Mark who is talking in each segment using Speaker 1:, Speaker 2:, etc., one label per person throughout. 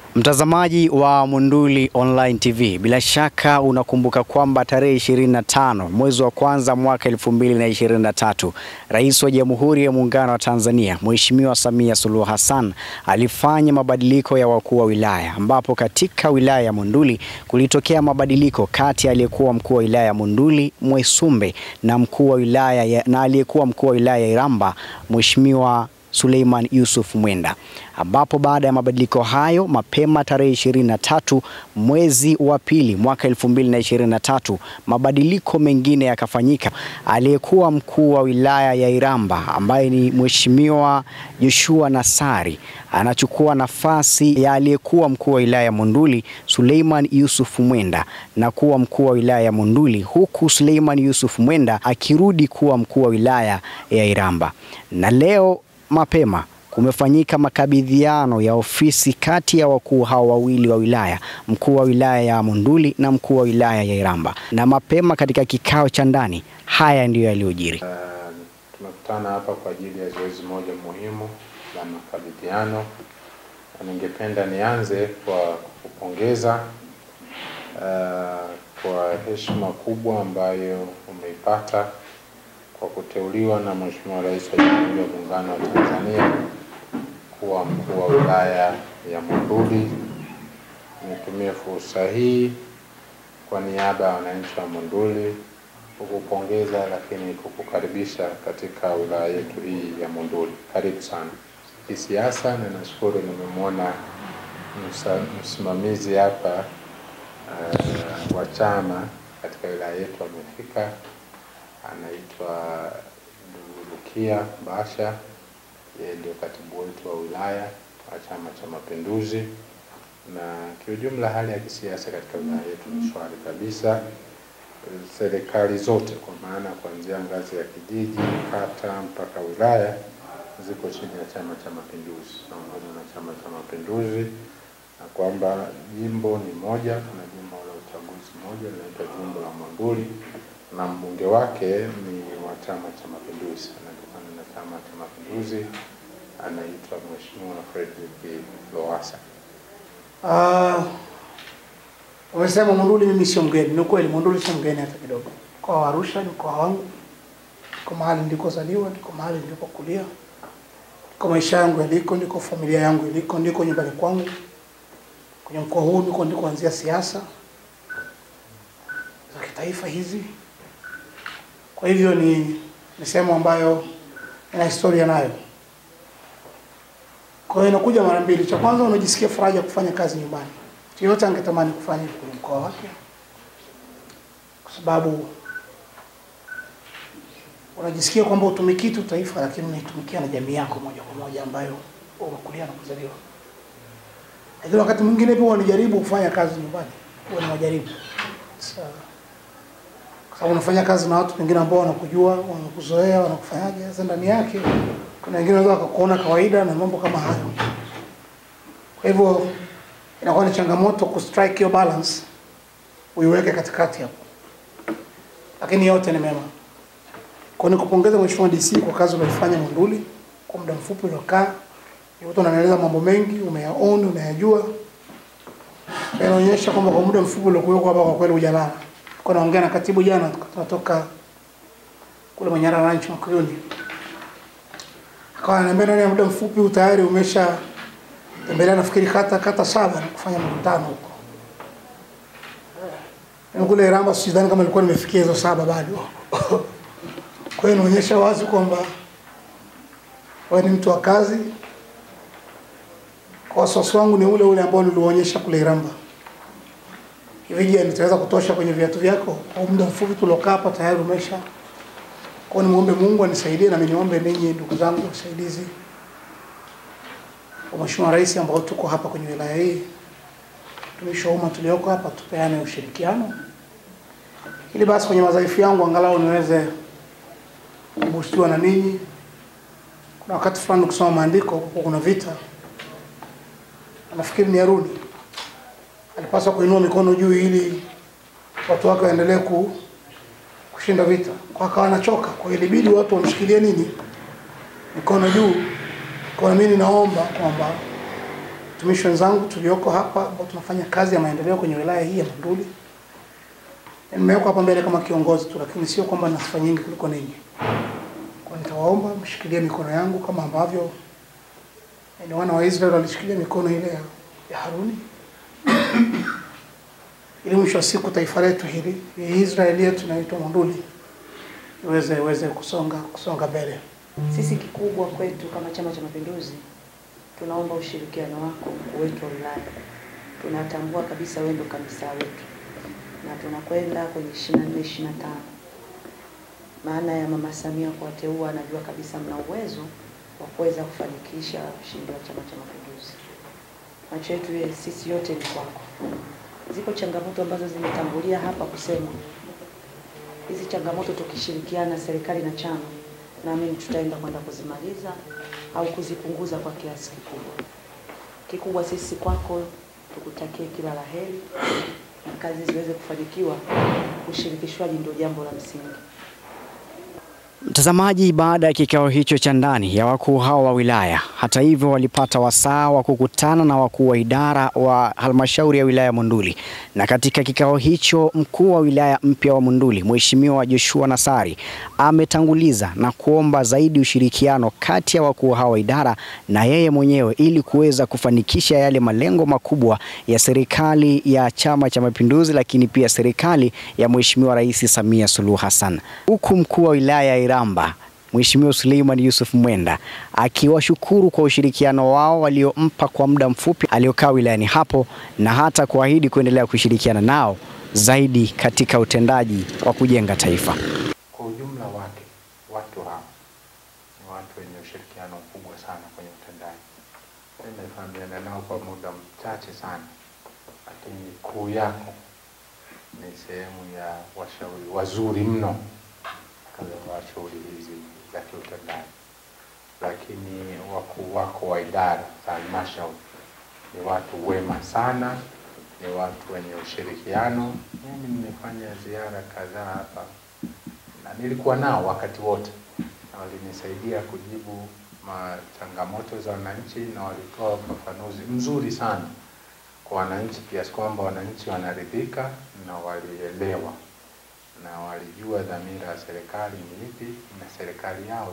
Speaker 1: Mtazamaji wa Monduli Online TV, bila shaka unakumbuka kwamba tarehe 25 mwezi wa kwanza mwaka 2023, Rais wa Jamhuri ya Muungano wa Tanzania, Mheshimiwa Samia Suluhu Hassan, alifanya mabadiliko ya wakuu wa wilaya, ambapo katika wilaya ya Monduli kulitokea mabadiliko kati ya aliyekuwa mkuu wa wilaya ya Monduli Mwesumbe na aliyekuwa mkuu wa wilaya ya Iramba Mheshimiwa Suleiman Yusuf Mwenda, ambapo baada ya mabadiliko hayo mapema tarehe 23 mwezi wa pili mwaka 2023, mabadiliko mengine yakafanyika. Aliyekuwa mkuu wa wilaya ya Iramba ambaye ni Mheshimiwa Joshua Nassari anachukua nafasi ya aliyekuwa mkuu wa wilaya ya Monduli Suleiman Yusuf Mwenda na kuwa mkuu wa wilaya ya Monduli, huku Suleiman Yusuf Mwenda akirudi kuwa mkuu wa wilaya ya Iramba. Na leo mapema kumefanyika makabidhiano ya ofisi kati ya wakuu hao wawili wa wilaya, mkuu wa wilaya ya Monduli na mkuu wa wilaya ya Iramba. Na mapema katika kikao cha ndani, haya ndiyo yaliyojiri.
Speaker 2: Tumekutana hapa kwa ajili ya zoezi moja muhimu la makabidhiano. Ningependa nianze kwa kupongeza kwa heshima kubwa ambayo umeipata kwa kuteuliwa na Mheshimiwa Rais wa Jamhuri ya Muungano wa Tanzania kuwa mkuu wa wilaya ya Monduli. Nitumie fursa hii kwa niaba ya wananchi wa Monduli kukupongeza, lakini kukukaribisha katika wilaya yetu hii ya Monduli. Karibu sana. Kisiasa, na nashukuru nimemwona msimamizi hapa wa chama katika wilaya yetu amefika. Anaitwa Rukia Basha, yeye ndio katibu wetu wa wilaya wa Chama cha Mapinduzi. Na kiujumla hali ya kisiasa katika wilaya yetu ni shwari kabisa. Serikali zote kwa maana kuanzia ngazi ya kijiji, kata mpaka wilaya ziko chini ya Chama cha Mapinduzi, naongozwa na Chama cha Mapinduzi, na kwamba jimbo ni moja, kuna jimbo la uchaguzi moja linaitwa jimbo la Monduli, na mbunge wake ni wa Chama cha Mapinduzi, anatokana na Chama cha Mapinduzi, anaitwa Mheshimiwa Frederick Lowassa.
Speaker 3: Wamesema Monduli mimi sio mgeni. Ni kweli Monduli sio mgeni hata kidogo. Kwa Arusha ni kwa wangu. Kwa mahali nilikozaliwa, ndiko mahali nilipokulia. Kwa maisha yangu yaliko, ndiko familia yangu iliko, ndiko nyumbani kwangu. Kwenye mkoa huu ndiko kuanzia siasa za kitaifa hizi. Kwa hivyo ni sehemu ambayo ina historia nayo. Kwa hiyo inakuja mara mbili. Cha kwanza unajisikia faraja kufanya kazi nyumbani. Yote angetamani kufanya kwenye mkoa wake, kwa sababu unajisikia kwamba utumiki tu taifa, lakini unaitumikia na jamii yako moja kwa moja ambayo umekulia na kuzaliwa. Lakini wakati mwingine pia unajaribu kufanya kazi nyumbani, unajaribu kwa sababu unafanya kazi na watu wengine ambao wanakujua, wanakuzoea, wanakufanyaje. Sasa ndani yake kuna wengine wanaweza kukuona kawaida na mambo kama hayo. Kwa hivyo inakuwa ni changamoto ku strike your balance, uiweke katikati hapo. Lakini yote ni mema. Kwa hiyo nikupongeza Mheshimiwa DC kwa kazi uliyofanya Monduli kwa muda mfupi uliokaa. Yote unaeleza mambo mengi, umeyaona, unayajua. Inaonyesha kwamba kwa muda mfupi uliokuwa hapa kwa kweli hujalala. Kwa naongea na katibu jana, tunatoka kule Manyara Ranch Makuyuni. Akawa ananiambia ndani ya muda mfupi tayari umesha tembelea nafikiri kata 7 na kufanya mkutano huko. Kule Iramba sidhani kama nilikuwa nimefikia hizo 7 bado. Kwa hiyo inaonyesha wazi kwamba wewe ni mtu wa kazi. Kwa wasiwasi wangu ni ule ambao nilionyesha kule Iramba. Hivi je, nitaweza kutosha kwenye viatu vyako? Kwa muda mfupi tulokaa hapa tayari umesha. Kwa hiyo nimuombe Mungu anisaidie, na mimi niombe ninyi ndugu zangu wasaidizi kwa Mheshimiwa Rais ambao tuko hapa kwenye wilaya hii. Tumeshaomba tulioko hapa tupeane ushirikiano, ili basi kwenye madhaifu yangu angalau niweze kubustiwa na ninyi. Kuna wakati fulani kusoma maandiko kwa kuna vita, nafikiri ni Haruni alipaswa kuinua mikono juu ili watu wake waendelee kushinda vita. Kwa akawa anachoka, kwa hiyo ilibidi watu wamshikilie nini mikono juu. Kwa mimi naomba kwamba watumishi wenzangu tulioko hapa ambao tunafanya kazi ya maendeleo kwenye wilaya hii ya Monduli. Nimewekwa hapa mbele kama kiongozi tu, lakini sio kwamba na sifa nyingi kuliko ninyi. Kwa nitawaomba mshikilie mikono yangu kama ambavyo ni wana wa Israeli walishikilia mikono ile ya Haruni. Ili mwisho wa siku taifa letu hili, Israeli yetu inaitwa Monduli, iweze kusonga mbele.
Speaker 4: Sisi kikubwa kwetu kama Chama cha Mapinduzi tunaomba ushirikiano wako mkuu wetu wa wilaya. Tunatambua kabisa wewe ndo kamisa wetu. Na tunakwenda kwenye 24-25. Maana ya Mama Samia kuwateua, anajua kabisa mna uwezo wa kuweza kufanikisha ushindi wa Chama cha Mapinduzi. Macho yetu sisi yote ni kwako. Ziko changamoto ambazo zimetangulia hapa kusema. Hizi changamoto tukishirikiana serikali na chama, naamini tutaenda kwenda kuzimaliza au kuzipunguza kwa kiasi kikubwa. Kikubwa sisi kwako tukutakie kila laheri na kazi ziweze kufanikiwa. Ushirikishwaji ndio jambo la msingi.
Speaker 1: Mtazamaji, baada ya kikao hicho cha ndani ya wakuu hao wa wilaya, hata hivyo walipata wasaa wa kukutana na wakuu wa idara wa halmashauri ya wilaya Monduli. Na katika kikao hicho mkuu wa wilaya mpya wa Monduli, Mheshimiwa Joshua Nassari, ametanguliza na kuomba zaidi ushirikiano kati ya wakuu hao wa idara na yeye mwenyewe ili kuweza kufanikisha yale malengo makubwa ya serikali ya Chama cha Mapinduzi, lakini pia serikali ya Mheshimiwa Rais Samia Suluhu Hassan. Huku mkuu wa wilaya ya Iramba Mheshimiwa Suleiman Yusuf Mwenda akiwashukuru kwa ushirikiano wao waliompa kwa muda mfupi aliokaa wilayani hapo, na hata kuahidi kuendelea kushirikiana nao zaidi katika utendaji wa kujenga taifa.
Speaker 2: Kwa ujumla wake, watu hao ni watu wenye ushirikiano mkubwa sana kwenye utendaji. Nimefahamiana nao kwa muda mchache sana, lakini kuu yako ni sehemu ya washauri wazuri mno kwa shughuli hizi za kiutendaji. Lakini wakuu wako wa idara za halmashauri ni watu wema sana, ni watu wenye ushirikiano. Mimi nimefanya ziara kadhaa hapa na nilikuwa nao wakati wote, na walinisaidia kujibu changamoto za wananchi, na walitoa ufafanuzi mzuri sana kwa wananchi, kiasi kwamba wananchi wanaridhika na walielewa na walijua dhamira ya serikali ni ipi na serikali yao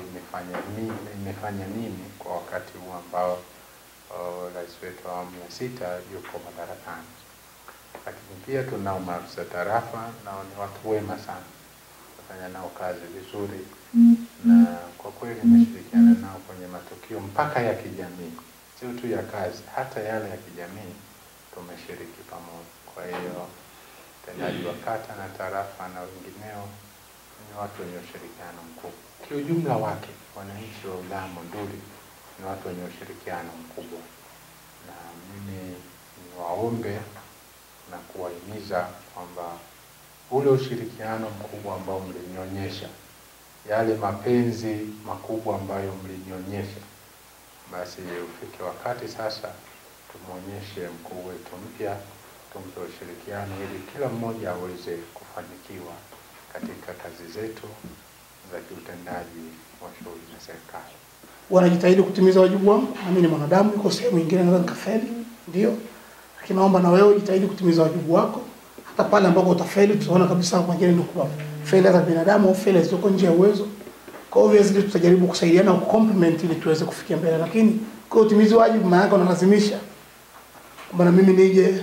Speaker 2: imefanya nini kwa wakati huu ambao rais wetu wa awamu ya 6 yuko madarakani. Lakini pia tunao maafisa tarafa na ni watu wema sana, tunafanya nao kazi vizuri na kwa kweli nimeshirikiana nao kwenye matukio mpaka ya kijamii, sio tu ya kazi, hata yale ya kijamii tumeshiriki pamoja. Kwa hiyo tendaji wa kata na tarafa na wengineo ni watu wenye ushirikiano mkubwa. Kiujumla wake, wananchi wa wilaya Monduli ni watu wenye ushirikiano mkubwa, na mimi niwaombe na kuwahimiza kwamba ule ushirikiano mkubwa ambao mlinionyesha, yale mapenzi makubwa ambayo mlinionyesha, basi ufike wakati sasa tumuonyeshe mkuu wetu mpya, tumpe ushirikiano ili kila mmoja aweze kufanikiwa katika kazi zetu za kiutendaji wa shughuli za serikali.
Speaker 3: Wanajitahidi kutimiza wajibu wangu, na mimi ni mwanadamu, yuko sehemu nyingine naweza nikafeli, ndio. Lakini naomba na wewe jitahidi kutimiza wajibu wako. Hata pale ambapo utafeli, tutaona kabisa kwa njia ndio kwa failure za binadamu au failure ziko nje ya uwezo. Kwa hivyo obviously tutajaribu kusaidiana na kucomplement ili tuweze kufikia mbele, lakini kwa utimizi wajibu maana yake unalazimisha kwamba mimi nije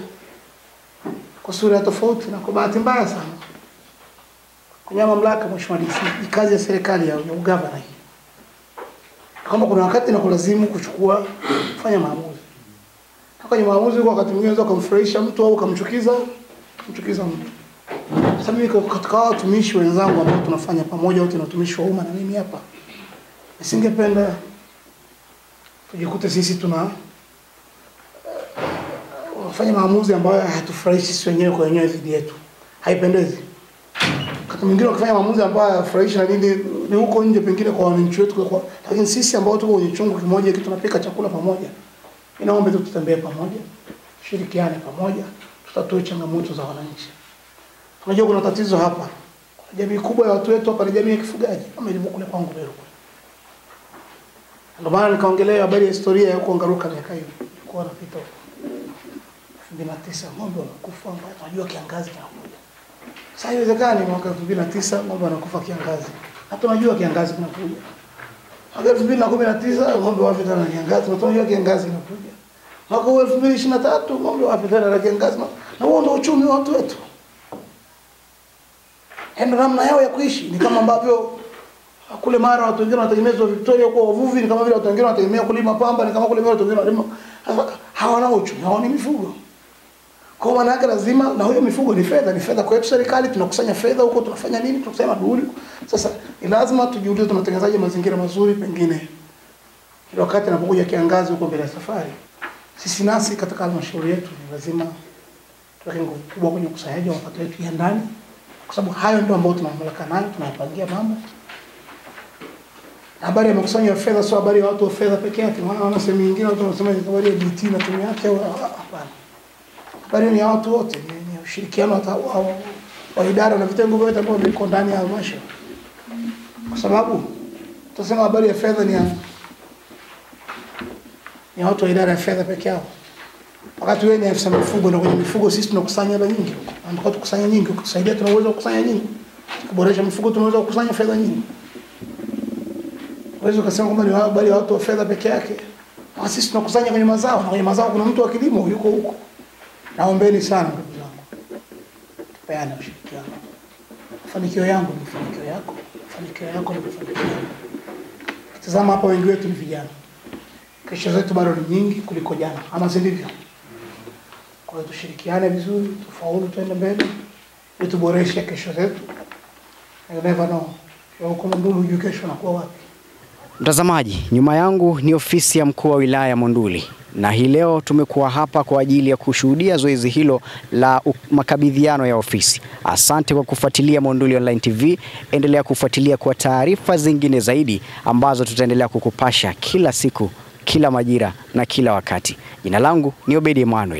Speaker 3: kwa sura tofauti. Na kwa bahati mbaya sana kwenye mamlaka, Mheshimiwa DC, ni kazi ya serikali ya ugavana hii, kama kuna wakati na kulazimu kufanya maamuzi. Na kwenye maamuzi kwa wakati mwingine unaweza kumfurahisha mtu au kumchukiza mtu. Sasa mimi katika watumishi wenzangu ambao tunafanya pamoja wote na watumishi wa umma na mimi hapa, nisingependa tujikute sisi tunafanya maamuzi ambayo hayatufurahishi sisi wenyewe kwa wenyewe dhidi yetu. Haipendezi. Wakati mwingine wakifanya maamuzi ambayo hayafurahishi na nini ni huko nje pengine kwa wananchi wetu, lakini sisi ambao tuko kwenye chungu kimoja kitu tunapika chakula pamoja, inaomba tu tutembee pamoja, shirikiane pamoja, tutatue changamoto za wananchi. Tunajua kuna tatizo hapa. Kuna jamii kubwa ya watu wetu hapa ni jamii ya kifugaji kama ilivyo kule kwangu Meru. Ndio maana nikaongelea habari ya historia ya huko Ngaruka miaka hiyo. Kwa napita huko. 2009 ng'ombe wanakufa mpaka tunajua kiangazi kinakuja. Sasa haiwezekani mwaka 2009 ng'ombe wanakufa kiangazi. Hata tunajua kiangazi kinakuja. Mwaka 2019 ng'ombe wafe tena kiangazi, na tunajua kiangazi kinakuja. Mwaka 2023 ng'ombe wafe tena kiangazi. Na huo ndio uchumi wa watu wetu. Ndio namna yao ya kuishi. Ni kama ambavyo kule Mara watu wengine wanategemea Victoria kwa wavuvi, ni kama vile watu wengine wanategemea kulima pamba, ni kama kule watu wengine wanalima. Hawana uchumi, hawana mifugo. Kwa maana yake lazima, na hiyo mifugo ni fedha kwa serikali, tunakusanya fedha huko, tunafanya nini? Tunakusanya maduhuli. Sasa ni lazima tujiulize tunatengenezaje mazingira mazuri, pengine ile wakati anapokuja kiangazi huko mbele ya safari. Sisi nasi katika halmashauri yetu ni lazima tuweke nguvu kubwa kwenye ukusanyaji wa mapato yetu ya ndani, kwa sababu hayo ndio ambayo tuna mamlaka nayo, tunayapangia mambo. Habari ya makusanyo ya fedha sio habari ya watu wa fedha pekee yake. Wana sehemu nyingine watu wanasema ni habari ya DT na timu yake. Hapana. Habari ni ya watu wote, ni ushirikiano wa idara na vitengo vyote ambavyo viko ndani ya halmashauri. Kwa sababu tutasema habari ya fedha ni watu wa idara ya fedha pekee yao. Wakati wewe ni afisa mifugo, na kwenye mifugo sisi tunakusanya hela nyingi huko. Ambako tukusanya nyingi, ukitusaidia tuna uwezo wa kukusanya nyingi. Kuboresha mifugo tuna uwezo wa kukusanya fedha nyingi. Wewe ukasema kwamba ni habari ya watu wa fedha peke yake. Na sisi tunakusanya kwenye mazao, na kwenye mazao kuna mtu wa kilimo yuko huko. Naombeni sana ndugu zangu. Tupeane ushirikiano. Mafanikio yangu ni mafanikio yako, mafanikio yako ni mafanikio yangu. Tazama hapa wengi wetu ni vijana. Kesho zetu bado ni nyingi kuliko jana, ama si ndivyo? Kwa hiyo tushirikiane vizuri, tufaulu tuende mbele, ili tuboreshe kesho zetu. You never know. Huko Monduli hujui kesho nakuwa wapi.
Speaker 1: Mtazamaji, nyuma yangu ni ofisi ya mkuu wa wilaya ya Monduli, na hii leo tumekuwa hapa kwa ajili ya kushuhudia zoezi hilo la makabidhiano ya ofisi. Asante kwa kufuatilia Monduli Online TV. Endelea kufuatilia kwa taarifa zingine zaidi ambazo tutaendelea kukupasha kila siku, kila majira na kila wakati. Jina langu ni Obedi Emmanuel.